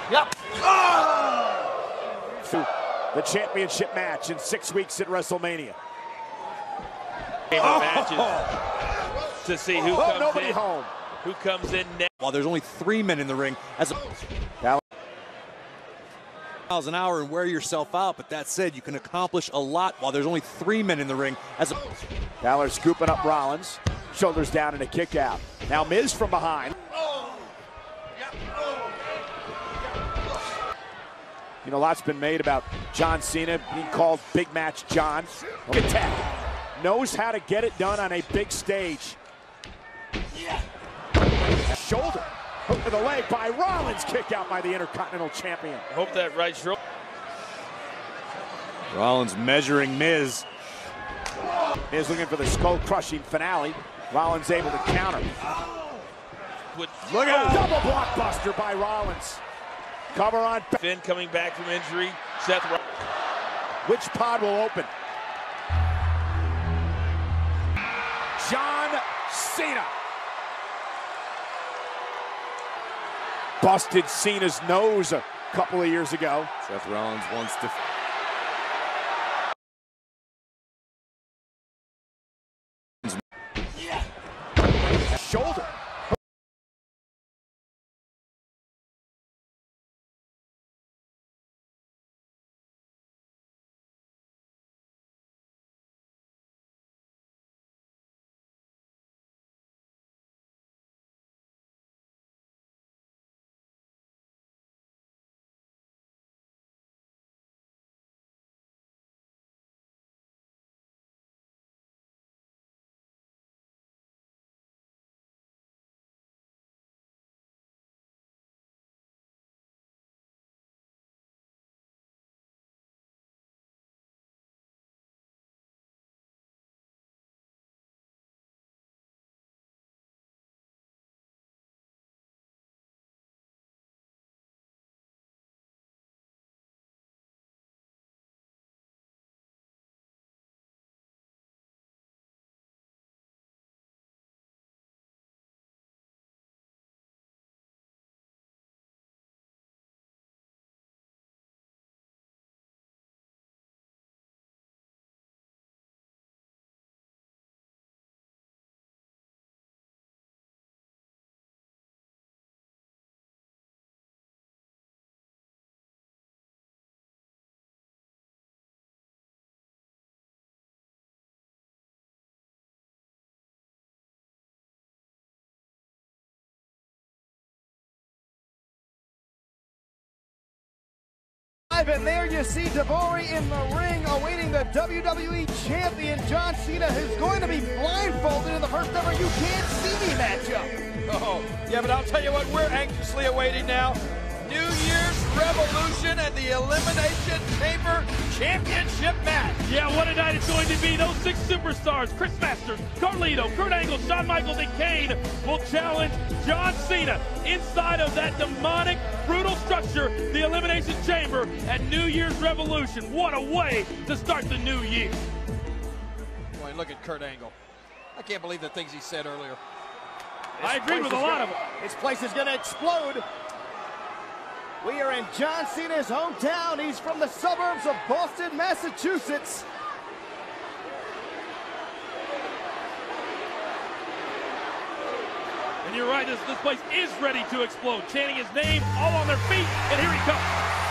Yep. The championship match in 6 weeks at WrestleMania. Matches to see who comes in. Home. Who comes in next? While there's only 3 men in the ring, as a miles an hour and wear yourself out. But that said, you can accomplish a lot while there's only 3 men in the ring. As a Balor scooping up Rollins, shoulders down and a kick out. Now Miz from behind. You know, lots been made about John Cena being called Big Match John. Attack. Knows how to get it done on a big stage. Shoulder. Hook to the leg by Rollins. Kick out by the Intercontinental Champion. I hope that right shoulder. Rollins measuring Miz. Miz looking for the skull-crushing finale. Rollins able to counter. Look out! Double blockbuster by Rollins. Cover on. Finn coming back from injury. Seth. Which pod will open? John Cena. Busted Cena's nose a couple of years ago. Seth Rollins wants to. Shoulder. And there you see Daivari in the ring awaiting the WWE Champion. John Cena, who's going to be blindfolded in the first ever You Can't See Me matchup. Oh, yeah, but I'll tell you what, we're anxiously awaiting now. New Year's Revolution and the Elimination Chamber Championship match. Yeah, what a night it's going to be. Those 6 superstars, Chris Masters, Carlito, Kurt Angle, Shawn Michaels, and Kane will challenge John Cena inside of that demonic, brutal structure, the Elimination Chamber at New Year's Revolution. What a way to start the new year. Boy, look at Kurt Angle. I can't believe the things he said earlier. I agree with a lot of them. This place is going to explode. We are in John Cena's hometown. He's from the suburbs of Boston, Massachusetts. And you're right, this place is ready to explode. Chanting his name, all on their feet, and here he comes.